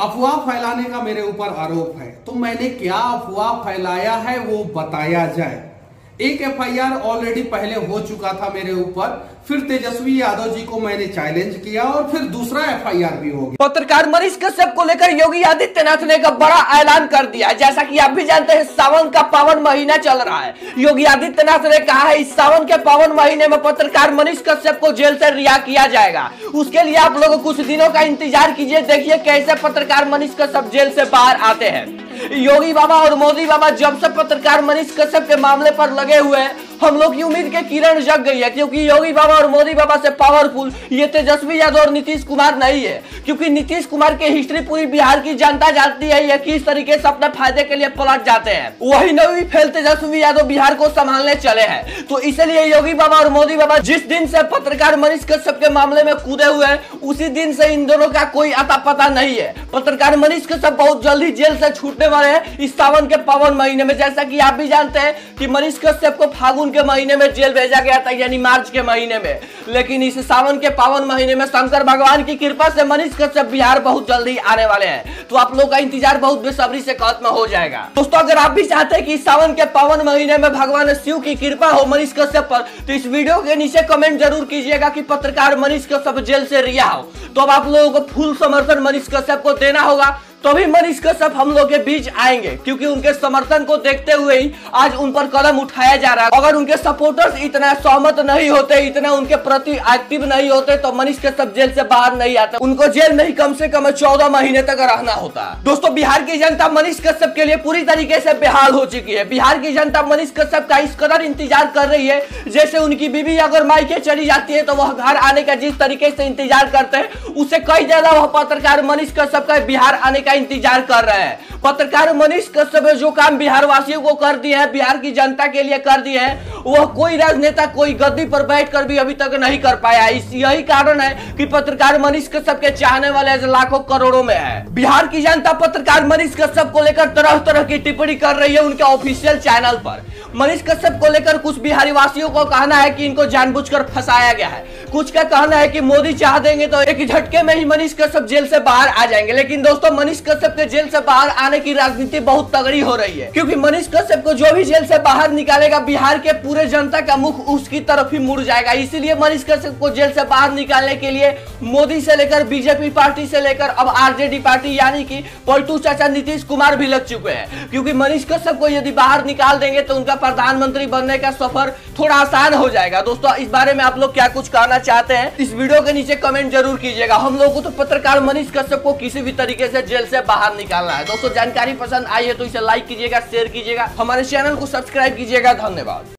अफवाह फैलाने का मेरे ऊपर आरोप है, तो मैंने क्या अफवाह फैलाया है वो बताया जाए। एक एफआईआर ऑलरेडी पहले हो चुका था मेरे ऊपर, फिर तेजस्वी यादव जी को मैंने चैलेंज किया और फिर दूसरा एफआईआर भी हो गया। पत्रकार मनीष कश्यप को लेकर योगी आदित्यनाथ ने एक बड़ा ऐलान कर दिया है। जैसा कि आप भी जानते हैं, सावन का पावन महीना चल रहा है। योगी आदित्यनाथ ने कहा है इस सावन के पावन महीने में पत्रकार मनीष कश्यप को जेल से रिहा किया जाएगा। उसके लिए आप लोग कुछ दिनों का इंतजार कीजिए, देखिए कैसे पत्रकार मनीष कश्यप जेल से बाहर आते हैं। योगी बाबा और मोदी बाबा जब से पत्रकार मनीष कश्यप के मामले पर लगे हुए हैं, हम लोग की उम्मीद के किरण जग गई है, क्योंकि योगी बाबा और मोदी बाबा से पावरफुल ये तेजस्वी यादव और नीतीश कुमार नहीं है। क्योंकि नीतीश कुमार की हिस्ट्री पूरी बिहार की जनता जानती है, ये किस तरीके से अपने फायदे के लिए पलट जाते हैं। वही नवी फेल तेजस्वी यादव बिहार को संभालने चले हैं। तो इसलिए योगी बाबा और मोदी बाबा जिस दिन से पत्रकार मनीष कश्यप के मामले में कूदे हुए हैं, उसी दिन से इन दोनों का कोई अता पता नहीं है। पत्रकार मनीष कश्यप बहुत जल्दी जेल से छूटने वाले हैं इस सावन के पावन महीने में। जैसा कि आप भी जानते हैं कि मनीष कश्यप को फागुन के महीने में जेल भेजा गया था, यानी मार्च के महीने में, लेकिन इस सावन के पावन महीने में शंकर भगवान की कृपा से मनीष कश्यप बिहार बहुत जल्दी आने वाले हैं। तो आप लोग का इंतजार बहुत बेसब्री से खत्म हो जाएगा। दोस्तों, अगर आप भी चाहते हैं कि सावन के पावन महीने में भगवान शिव की कृपा हो मनीष कश्यप पर, तो इस वीडियो के नीचे कमेंट जरूर कीजिएगा कि पत्रकार मनीष कश्यप जेल से रिहा हो। तो अब आप लोगों को फुल समर्थन मनीष कश्यप को देना होगा, तभी मनीष कश्यप हम लोग के बीच आएंगे, क्योंकि उनके समर्थन को देखते हुए ही आज उन पर कदम उठाया जा रहा है। अगर उनके सपोर्टर्स इतना सहमत नहीं होते, इतना उनके प्रति एक्टिव नहीं होते, तो मनीष कश्यप जेल से बाहर नहीं आते। उनको जेल में ही कम से कम 14 महीने तक रहना होता। दोस्तों, बिहार की जनता मनीष कश्यप के लिए पूरी तरीके से बेहाल हो चुकी है। बिहार की जनता मनीष कश्यप का इस कदर इंतजार कर रही है, जैसे उनकी बीवी अगर मायके चली जाती है तो वह घर आने का जिस तरीके से इंतजार करते हैं, उससे कई ज्यादा वह पत्रकार मनीष कश्यप का बिहार आने का इंतजार कर रहे हैं। पत्रकार मनीष कश्यप जो काम बिहार वासियों को कर दिए हैं, बिहार की जनता के लिए कर दिए हैं, वह कोई राजनेता कोई गद्दी पर बैठकर भी अभी तक नहीं कर पाया। यही कारण है कि पत्रकार मनीष कश्यप के चाहने वाले लाखों करोड़ों में है। बिहार की जनता पत्रकार मनीष कश्यप को लेकर तरह तरह की टिप्पणी कर रही है उनके ऑफिशियल चैनल पर। मनीष कश्यप को लेकर कुछ बिहारी वासियों को कहना है कि इनको जानबूझकर फंसाया गया है। कुछ का कहना है कि मोदी चाह देंगे तो एक झटके में ही मनीष कश्यप जेल से बाहर आ जाएंगे। लेकिन दोस्तों, मनीष कश्यप के जेल से बाहर आने की राजनीति बहुत तगड़ी हो रही है, क्योंकि मनीष कश्यप को जो भी जेल से बाहर निकालेगा, बिहार के पूरे जनता का मुख उसकी तरफ ही मुड़ जाएगा। इसीलिए मनीष कश्यप को जेल से बाहर निकालने के लिए मोदी से लेकर बीजेपी पार्टी से लेकर अब आरजेडी पार्टी यानी कि पलटू चाचा नीतीश कुमार भी लग चुके हैं। क्योंकि मनीष कश्यप को यदि बाहर निकाल देंगे तो उनका प्रधानमंत्री बनने का सफर थोड़ा आसान हो जाएगा। दोस्तों, इस बारे में आप लोग क्या कुछ कहना चाहते हैं, इस वीडियो के नीचे कमेंट जरूर कीजिएगा। हम लोग को तो पत्रकार मनीष कश्यप को किसी भी तरीके से जेल से बाहर निकालना है। दोस्तों, जानकारी पसंद आई है तो इसे लाइक कीजिएगा, शेयर कीजिएगा, हमारे चैनल को सब्सक्राइब कीजिएगा। धन्यवाद।